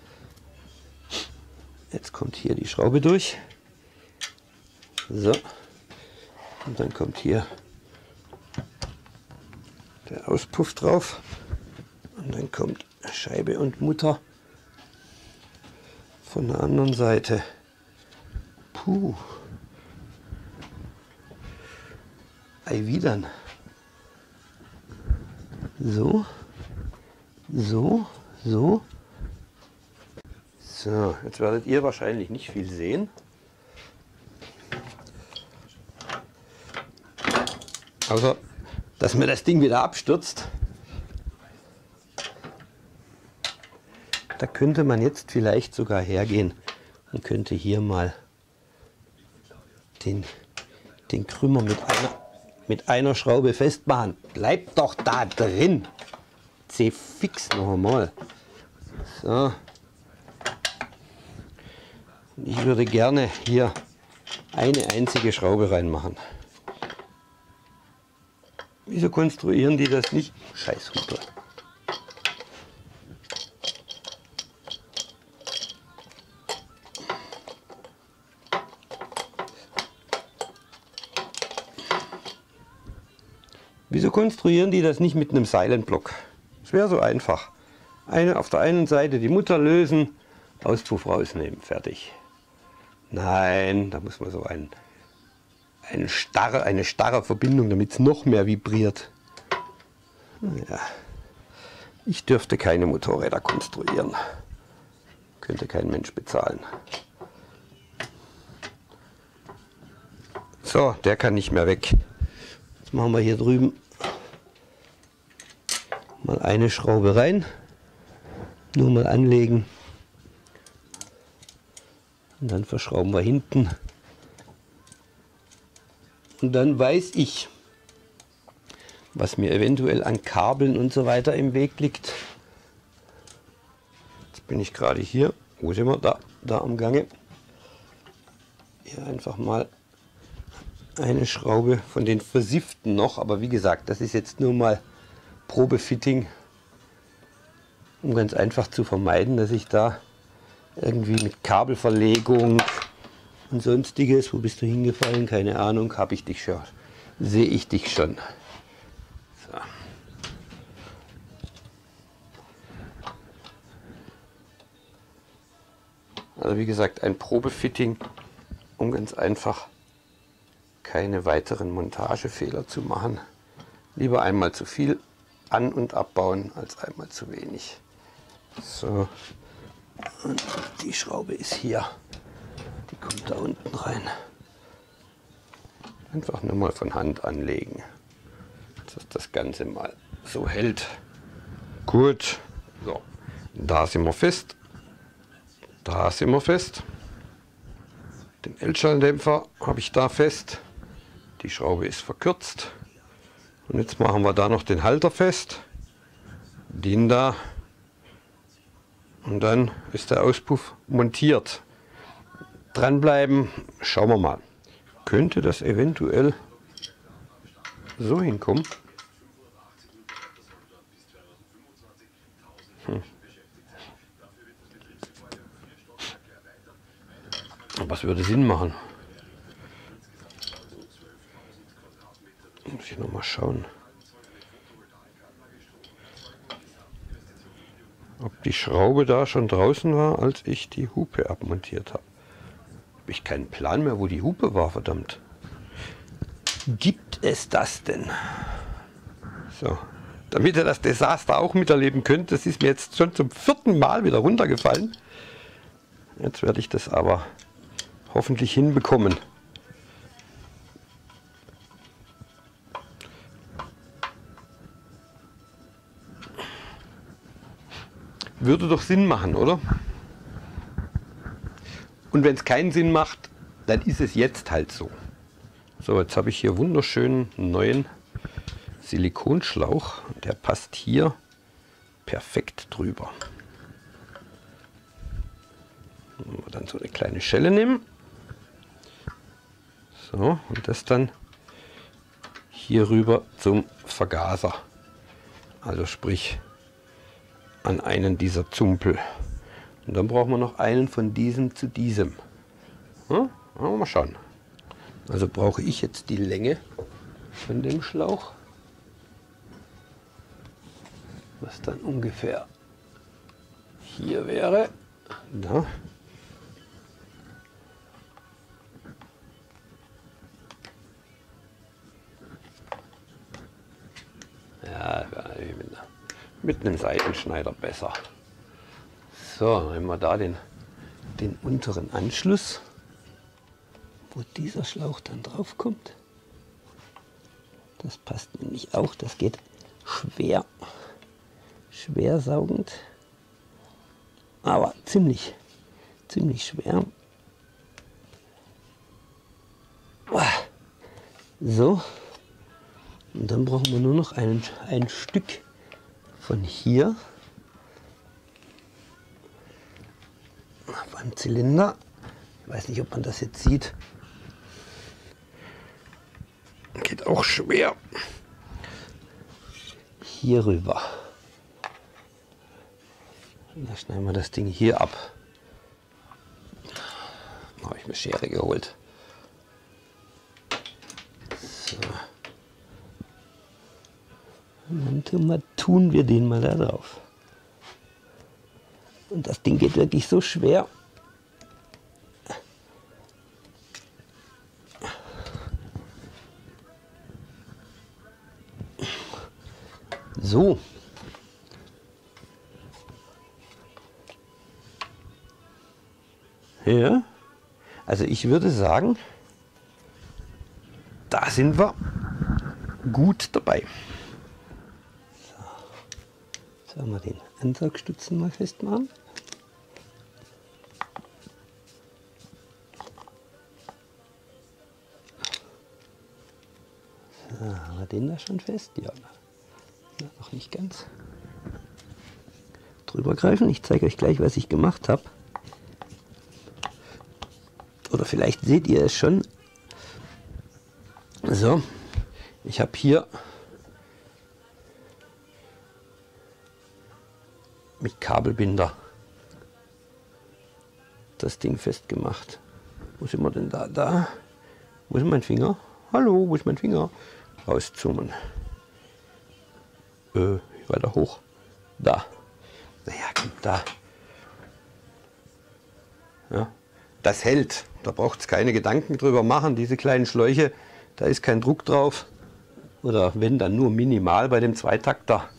Jetzt kommt hier die Schraube durch. So, und dann kommt hier der Auspuff drauf. Und dann kommt Scheibe und Mutter von der anderen Seite. Puh. Ei, wie dann? So, so, so. So, jetzt werdet ihr wahrscheinlich nicht viel sehen. Außer, dass mir das Ding wieder abstürzt. Da könnte man jetzt vielleicht sogar hergehen und könnte hier mal den, den Krümmer mit einer, mit einer Schraube festmachen. Bleibt doch da drin. C fix noch einmal. So. Ich würde gerne hier eine einzige Schraube reinmachen. Wieso konstruieren die das nicht? Scheiß Hupe. Wieso konstruieren die das nicht mit einem Silentblock? Es wäre so einfach. Eine, auf der einen Seite die Mutter lösen, Auspuff rausnehmen, fertig. Nein, da muss man so ein, ein starre, eine starre Verbindung, damit es noch mehr vibriert. Ja. Ich dürfte keine Motorräder konstruieren. Könnte kein Mensch bezahlen. So, der kann nicht mehr weg. Jetzt machen wir hier drüben mal eine Schraube rein. Nur mal anlegen. Und dann verschrauben wir hinten. Und dann weiß ich, was mir eventuell an Kabeln und so weiter im Weg liegt. Jetzt bin ich gerade hier. Wo sind wir? Da, da am Gange. Hier einfach mal eine Schraube von den versifften noch. Aber wie gesagt, das ist jetzt nur mal Probefitting, um ganz einfach zu vermeiden, dass ich da irgendwie mit Kabelverlegung und sonstiges, wo bist du hingefallen, keine Ahnung, habe ich dich schon, sehe ich dich schon. So. Also wie gesagt, ein Probefitting, um ganz einfach keine weiteren Montagefehler zu machen. Lieber einmal zu viel an- und abbauen, als einmal zu wenig. So, und die Schraube ist hier. Die kommt da unten rein. Einfach nur mal von Hand anlegen, dass das Ganze mal so hält. Gut, so, da sind wir fest. Da sind wir fest. Den L-Schalldämpfer habe ich da fest. Die Schraube ist verkürzt. Und jetzt machen wir da noch den Halter fest. Den da. Und dann ist der Auspuff montiert. Dranbleiben, schauen wir mal. Könnte das eventuell so hinkommen? Hm. Was würde Sinn machen? Muss ich noch mal schauen, ob die Schraube da schon draußen war, als ich die Hupe abmontiert habe. Habe ich keinen Plan mehr, wo die Hupe war, verdammt. Gibt es das denn? So, damit ihr das Desaster auch miterleben könnt, das ist mir jetzt schon zum vierten Mal wieder runtergefallen. Jetzt werde ich das aber hoffentlich hinbekommen. Würde doch Sinn machen, oder? Und wenn es keinen Sinn macht, dann ist es jetzt halt so. So, jetzt habe ich hier wunderschönen neuen Silikonschlauch. Der passt hier perfekt drüber. Wenn wir dann so eine kleine Schelle nehmen. So, und das dann hier rüber zum Vergaser. Also sprich an einen dieser Zumpel. Und dann brauchen wir noch einen von diesem zu diesem. Ja, mal schauen. Also brauche ich jetzt die Länge von dem Schlauch, was dann ungefähr hier wäre. Da. Ja, mit einem Seitenschneider besser. So, dann nehmen wir da den, den unteren Anschluss, wo dieser Schlauch dann drauf kommt. Das passt nämlich auch, das geht schwer, schwer saugend, aber ziemlich, ziemlich schwer. So, und dann brauchen wir nur noch ein, ein Stück von hier beim Zylinder. Ich weiß nicht, ob man das jetzt sieht. Geht auch schwer. Hier rüber. Da schneiden wir das Ding hier ab. Da habe ich mir Schere geholt. So. Und dann tun wir, tun wir den mal da drauf. Und das Ding geht wirklich so schwer. So. Ja. Also ich würde sagen, da sind wir gut dabei. So. Jetzt werden wir den Ansaugstutzen mal festmachen. So, haben wir den da schon fest? Ja. Ja, noch nicht ganz. Drüber greifen. Ich zeige euch gleich, was ich gemacht habe. Oder vielleicht seht ihr es schon. So, ich habe hier mit Kabelbinder das Ding festgemacht. Wo sind wir denn da? Da. Wo ist mein Finger? Hallo, wo ist mein Finger? Rauszoomen. Äh, weiter hoch. Da. Naja, da. Ja, das hält. Da braucht es keine Gedanken drüber machen. Diese kleinen Schläuche, da ist kein Druck drauf. Oder wenn, dann nur minimal bei dem Zweitakter.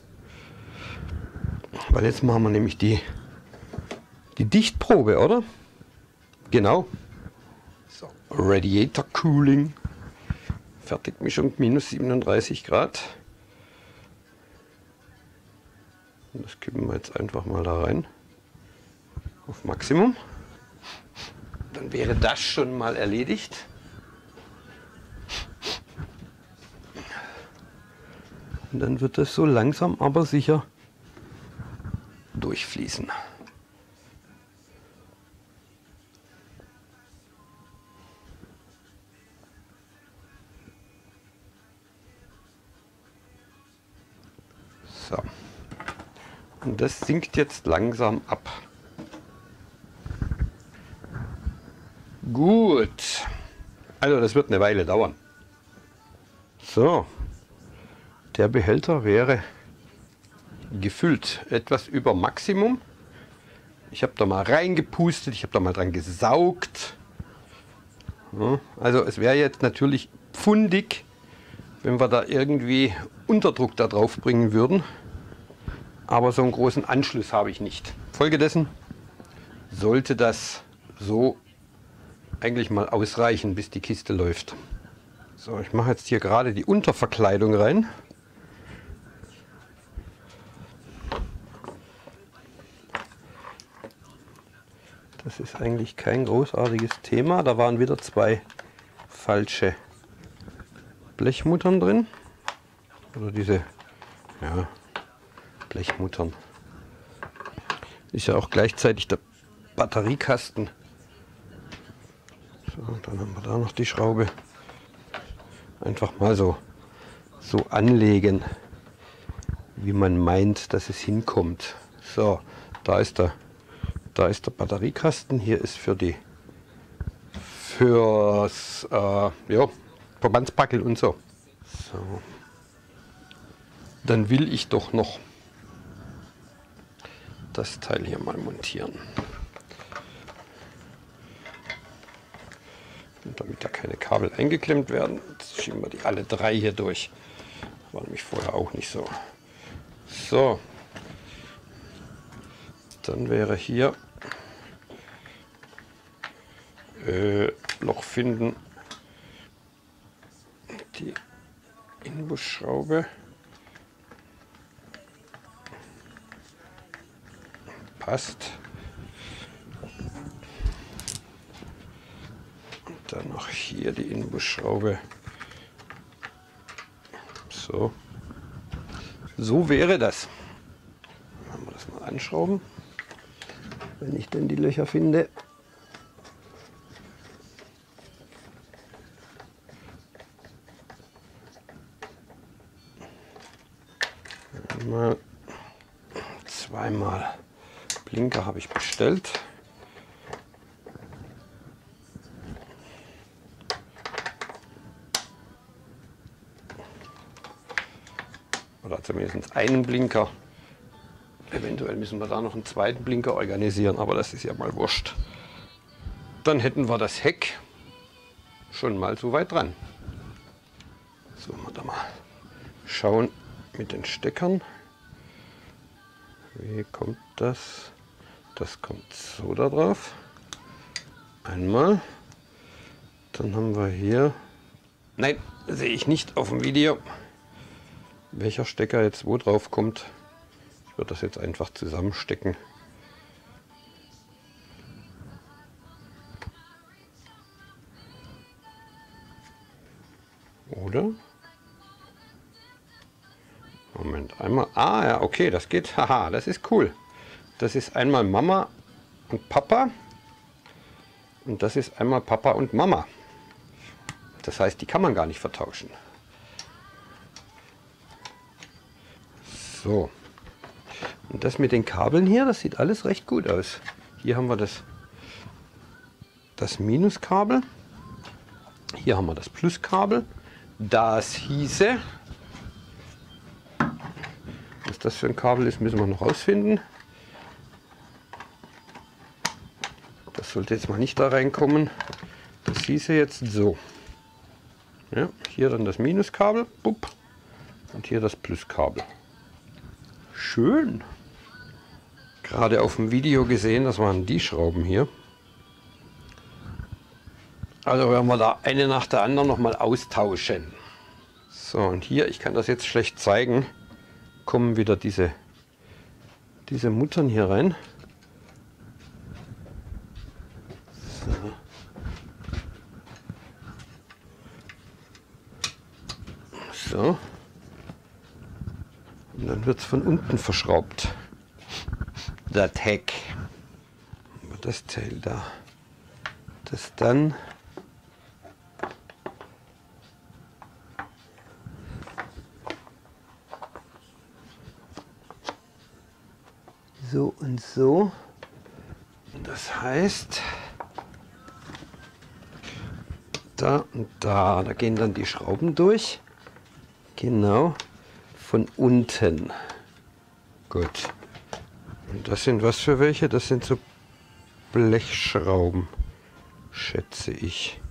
Weil jetzt machen wir nämlich die, die Dichtprobe, oder? Genau. So, Radiator Cooling. Fertigmischung minus siebenunddreißig Grad. Und das kippen wir jetzt einfach mal da rein. Auf Maximum. Dann wäre das schon mal erledigt. Und dann wird das so langsam, aber sicher durchfließen. So. Und das sinkt jetzt langsam ab. Gut. Also das wird eine Weile dauern. So, der Behälter wäre gefüllt, etwas über Maximum. Ich habe da mal reingepustet, ich habe da mal dran gesaugt. Ja, also es wäre jetzt natürlich pfundig, wenn wir da irgendwie Unterdruck da drauf bringen würden. Aber so einen großen Anschluss habe ich nicht. Folgedessen sollte das so eigentlich mal ausreichen, bis die Kiste läuft. So, ich mache jetzt hier gerade die Unterverkleidung rein. Das ist eigentlich kein großartiges Thema. Da waren wieder zwei falsche Blechmuttern drin. Oder diese ja, Blechmuttern. Ist ja auch gleichzeitig der Batteriekasten. So, dann haben wir da noch die Schraube. Einfach mal so, so anlegen, wie man meint, dass es hinkommt. So, da ist der Da ist der Batteriekasten, hier ist für die fürs äh, ja, Verbandspackel und so. So. Dann will ich doch noch das Teil hier mal montieren. Und damit da keine Kabel eingeklemmt werden, schieben wir die alle drei hier durch. War nämlich vorher auch nicht so. So. Dann wäre hier äh, Loch finden, die Inbusschraube passt und dann noch hier die Inbusschraube. So, so wäre das. Dann wir das mal anschrauben. Wenn ich denn die Löcher finde. Einmal, zweimal Blinker habe ich bestellt. Oder zumindest einen Blinker. Eventuell müssen wir da noch einen zweiten Blinker organisieren, aber das ist ja mal wurscht. Dann hätten wir das Heck schon mal so weit dran. So, mal da mal schauen mit den Steckern. Wie kommt das? Das kommt so da drauf. Einmal. Dann haben wir hier. Nein, sehe ich nicht auf dem Video, welcher Stecker jetzt wo drauf kommt. Ich würde das jetzt einfach zusammenstecken. Oder? Moment, einmal. Ah ja, okay, das geht. Haha, das ist cool. Das ist einmal Mama und Papa. Und das ist einmal Papa und Mama. Das heißt, die kann man gar nicht vertauschen. So. Und das mit den Kabeln hier, das sieht alles recht gut aus. Hier haben wir das, das Minuskabel. Hier haben wir das Pluskabel. Das hieße, was das für ein Kabel ist, müssen wir noch rausfinden. Das sollte jetzt mal nicht da reinkommen. Das hieße jetzt so. Ja, hier dann das Minuskabel. Bup, und hier das Pluskabel. Schön. Gerade auf dem Video gesehen, das waren die Schrauben hier. Also werden wir da eine nach der anderen noch mal austauschen. So, und hier, ich kann das jetzt schlecht zeigen, kommen wieder diese, diese Muttern hier rein. So. So. Und dann wird es von unten verschraubt. Das Heck. Das Teil da. Das dann so und so. Das heißt, da und da, da gehen dann die Schrauben durch. Genau. von unten. Gut. Und das sind was für welche? Das sind so Blechschrauben, schätze ich.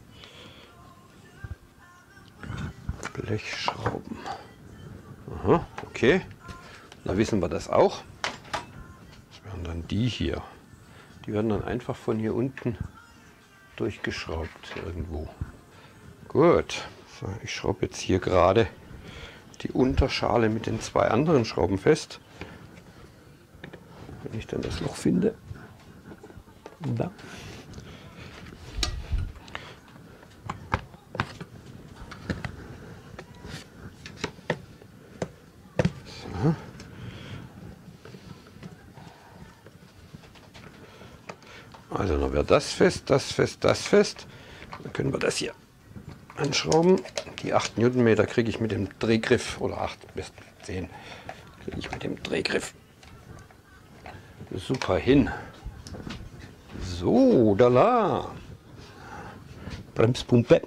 Blechschrauben. Aha, okay. Da wissen wir das auch. Das wären dann die hier. Die werden dann einfach von hier unten durchgeschraubt irgendwo. Gut. So, ich schraube jetzt hier gerade die Unterschale mit den zwei anderen Schrauben fest. Wenn ich dann das Loch finde. Da. So. Also dann wäre das fest, das fest, das fest. Dann können wir das hier anschrauben. Die acht Newtonmeter kriege ich mit dem Drehgriff, oder acht bis zehn kriege ich mit dem Drehgriff super hin. So, da la. Bremspumpe.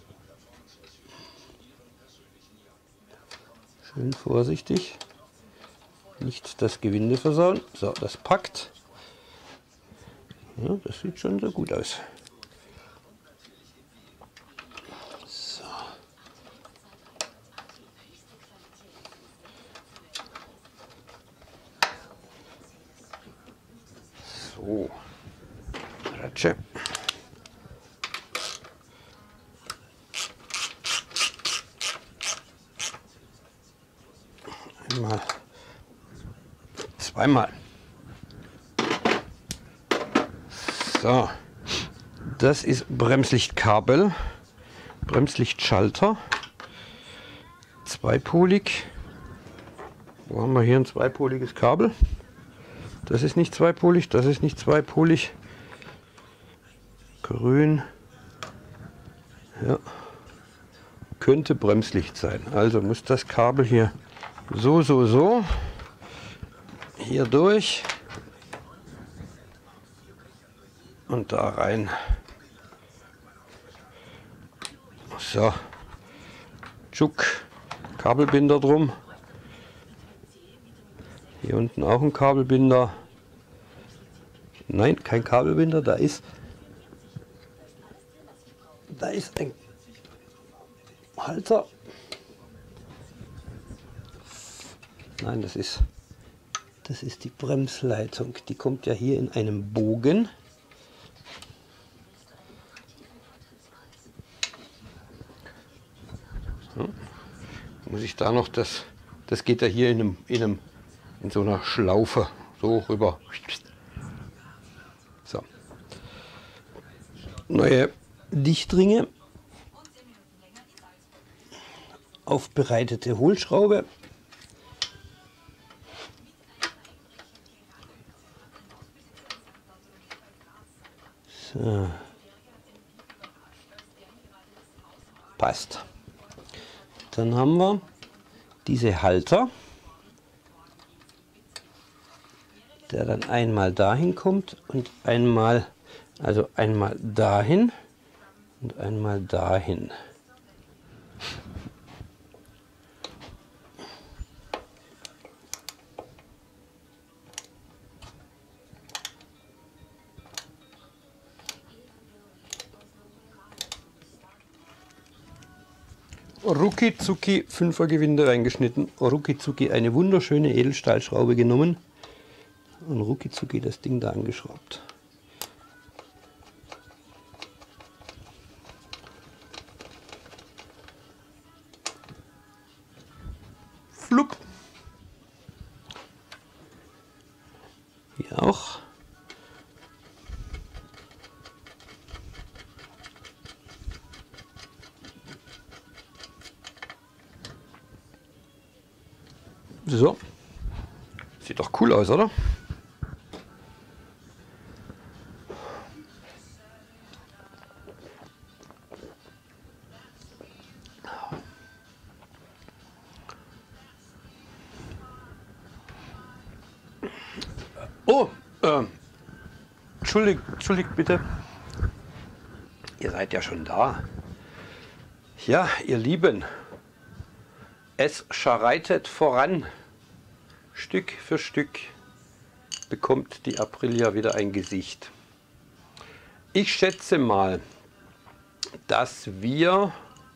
Schön vorsichtig. Nicht das Gewinde versauen. So, das packt. Ja, das sieht schon so gut aus. So. So. Ratsche. Einmal. Zweimal. So. Das ist Bremslichtkabel. Bremslichtschalter. Zweipolig. Wo haben wir hier ein zweipoliges Kabel? Das ist nicht zweipolig, das ist nicht zweipolig. Grün. Ja. Könnte Bremslicht sein. Also muss das Kabel hier so, so, so. Hier durch. Und da rein. So. Tschuck. Kabelbinder drum. Hier unten auch ein Kabelbinder. Nein, kein Kabelbinder. Da ist, da ist ein Halter. Nein, das ist, das ist die Bremsleitung. Die kommt ja hier in einem Bogen. So. Muss ich da noch das, das geht ja hier in einem, in einem in so einer Schlaufe so rüber. So. Neue Dichtringe. Aufbereitete Hohlschraube. So. Passt. Dann haben wir diese Halter, der dann einmal dahin kommt und einmal, also einmal dahin und einmal dahin. Rucki Zucki fünfer Gewinde reingeschnitten, Rucki Zucki eine wunderschöne Edelstahlschraube genommen und Rucki Zucki das Ding da angeschraubt. Flupp. Hier auch. So, sieht doch cool aus, oder? Oh, äh, entschuldigt, entschuldigt bitte. Ihr seid ja schon da. Ja, ihr Lieben. Es schreitet voran. Stück für Stück bekommt die Aprilia wieder ein Gesicht. Ich schätze mal, dass wir,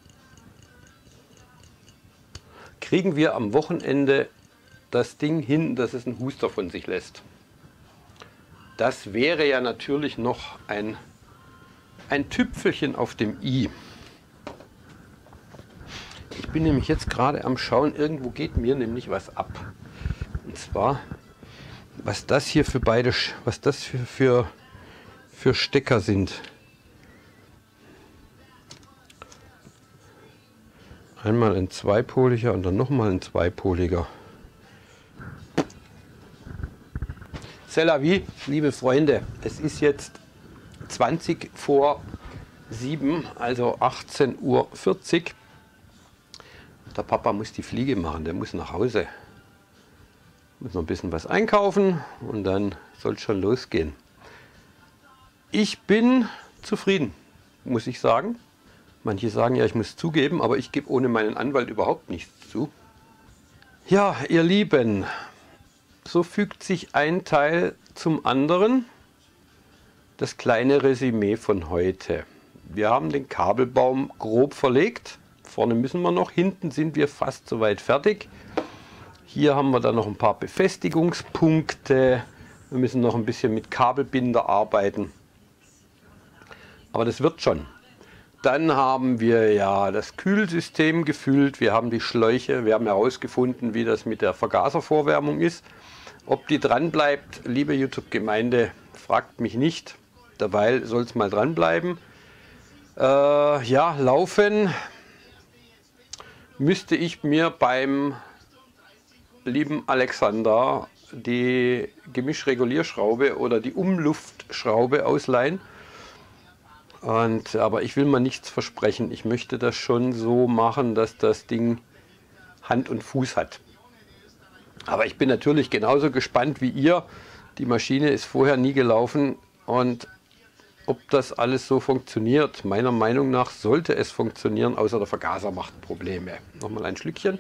kriegen wir am Wochenende das Ding hin, dass es einen Huster von sich lässt. Das wäre ja natürlich noch ein, ein Tüpfelchen auf dem i. Ich bin nämlich jetzt gerade am Schauen, irgendwo geht mir nämlich was ab. Und zwar, was das hier für beide, was das für, für, für Stecker sind. Einmal ein zweipoliger und dann nochmal ein zweipoliger. C'est la vie, liebe Freunde. Es ist jetzt zwanzig vor sieben, also achtzehn Uhr vierzig. Der Papa muss die Fliege machen, der muss nach Hause. Muss noch ein bisschen was einkaufen und dann soll es schon losgehen. Ich bin zufrieden, muss ich sagen. Manche sagen ja, ich muss zugeben, aber ich gebe ohne meinen Anwalt überhaupt nichts zu. Ja, ihr Lieben, so fügt sich ein Teil zum anderen. Das kleine Resümee von heute. Wir haben den Kabelbaum grob verlegt. Vorne müssen wir noch, hinten sind wir fast soweit fertig. Hier haben wir dann noch ein paar Befestigungspunkte. Wir müssen noch ein bisschen mit Kabelbinder arbeiten. Aber das wird schon. Dann haben wir ja das Kühlsystem gefüllt. Wir haben die Schläuche. Wir haben herausgefunden, wie das mit der Vergaservorwärmung ist. Ob die dran bleibt, liebe YouTube-Gemeinde, fragt mich nicht. Derweil soll es mal dranbleiben. Äh, ja, laufen müsste ich mir beim lieben Alexander die Gemischregulierschraube oder die Umluftschraube ausleihen. Und, aber ich will mal nichts versprechen. Ich möchte das schon so machen, dass das Ding Hand und Fuß hat. Aber ich bin natürlich genauso gespannt wie ihr. Die Maschine ist vorher nie gelaufen und ob das alles so funktioniert. Meiner Meinung nach sollte es funktionieren, außer der Vergaser macht Probleme. Nochmal ein Schlückchen.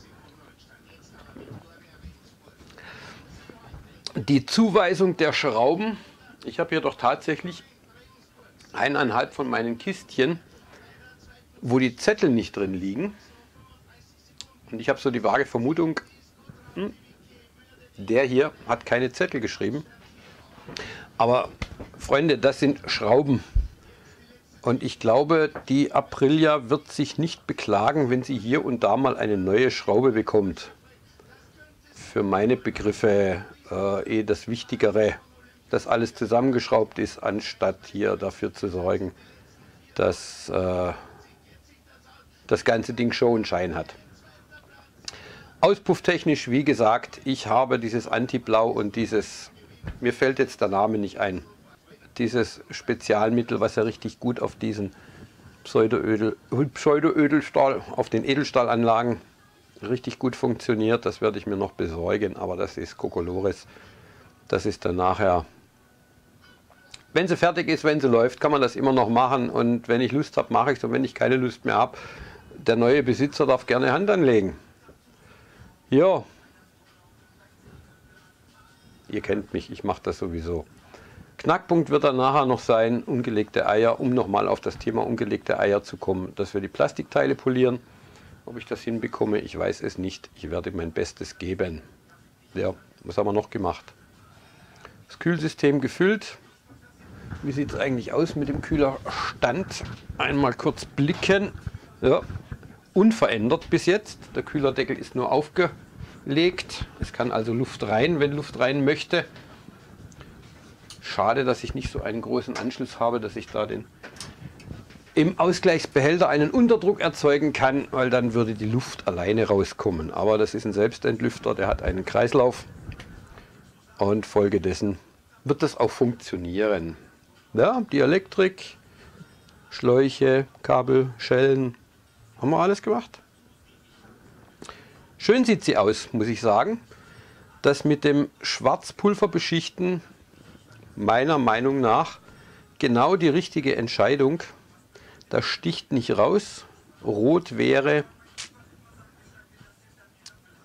Die Zuweisung der Schrauben. Ich habe hier doch tatsächlich eineinhalb von meinen Kistchen, wo die Zettel nicht drin liegen. Und ich habe so die vage Vermutung, hm, der hier hat keine Zettel geschrieben. Aber Freunde, das sind Schrauben. Und ich glaube, die Aprilia wird sich nicht beklagen, wenn sie hier und da mal eine neue Schraube bekommt. Für meine Begriffe äh, eh das Wichtigere, dass alles zusammengeschraubt ist, anstatt hier dafür zu sorgen, dass äh, das ganze Ding Show und Schein hat. Auspufftechnisch, wie gesagt, ich habe dieses Antiblau und dieses, mir fällt jetzt der Name nicht ein, dieses Spezialmittel, was ja richtig gut auf diesen Pseudoödel, Pseudoödelstahl, auf den Edelstahlanlagen richtig gut funktioniert. Das werde ich mir noch besorgen, aber das ist Kokolores. Das ist dann nachher, wenn sie fertig ist, wenn sie läuft, kann man das immer noch machen. Und wenn ich Lust habe, mache ich es. Und wenn ich keine Lust mehr habe, der neue Besitzer darf gerne Hand anlegen. Ja, ihr kennt mich, ich mache das sowieso. Knackpunkt wird dann nachher noch sein, ungelegte Eier, um nochmal auf das Thema ungelegte Eier zu kommen, dass wir die Plastikteile polieren. Ob ich das hinbekomme, ich weiß es nicht. Ich werde mein Bestes geben. Ja, was haben wir noch gemacht? Das Kühlsystem gefüllt. Wie sieht es eigentlich aus mit dem Kühlerstand? Einmal kurz blicken. Ja, unverändert bis jetzt. Der Kühlerdeckel ist nur aufgelegt. Es kann also Luft rein, wenn Luft rein möchte. Schade, dass ich nicht so einen großen Anschluss habe, dass ich da den im Ausgleichsbehälter einen Unterdruck erzeugen kann, weil dann würde die Luft alleine rauskommen. Aber das ist ein Selbstentlüfter, der hat einen Kreislauf und folgedessen wird das auch funktionieren. Ja, die Elektrik, Schläuche, Kabel, Schellen, haben wir alles gemacht. Schön sieht sie aus, muss ich sagen. Das mit dem Schwarzpulverbeschichten meiner Meinung nach genau die richtige Entscheidung. Das sticht nicht raus. Rot wäre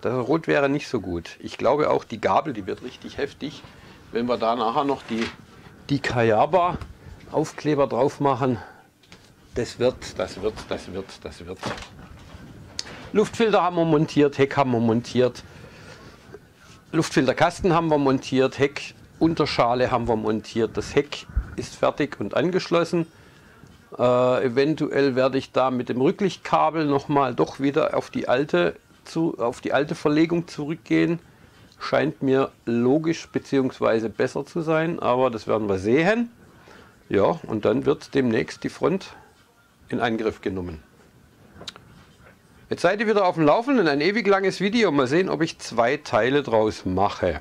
Das Rot wäre nicht so gut. Ich glaube auch die Gabel, die wird richtig heftig. Wenn wir da nachher noch die, die Kayaba Aufkleber drauf machen, das wird, das wird, das wird, das wird. Luftfilter haben wir montiert, Heck haben wir montiert, Luftfilterkasten haben wir montiert, Heckunterschale haben wir montiert. Das Heck ist fertig und angeschlossen. Äh, eventuell werde ich da mit dem Rücklichtkabel nochmal doch wieder auf die alte, zu, auf die alte Verlegung zurückgehen. Scheint mir logisch bzw. besser zu sein, aber das werden wir sehen. Ja, und dann wird demnächst die Front in Angriff genommen. Jetzt seid ihr wieder auf dem Laufenden, ein ewig langes Video. Mal sehen, ob ich zwei Teile draus mache.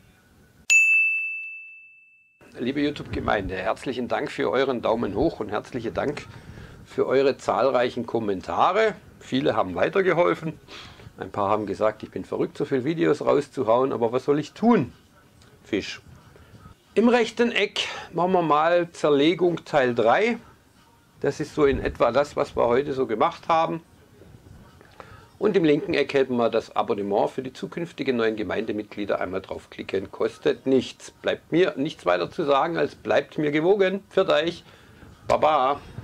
Liebe YouTube-Gemeinde, herzlichen Dank für euren Daumen hoch und herzlichen Dank für eure zahlreichen Kommentare. Viele haben weitergeholfen. Ein paar haben gesagt, ich bin verrückt, so viele Videos rauszuhauen, aber was soll ich tun? Fisch. Im rechten Eck machen wir mal Zerlegung Teil drei. Das ist so in etwa das, was wir heute so gemacht haben. Und im linken Eck hätten wir das Abonnement für die zukünftigen neuen Gemeindemitglieder. Einmal draufklicken, kostet nichts. Bleibt mir nichts weiter zu sagen, als bleibt mir gewogen. Für euch. Baba.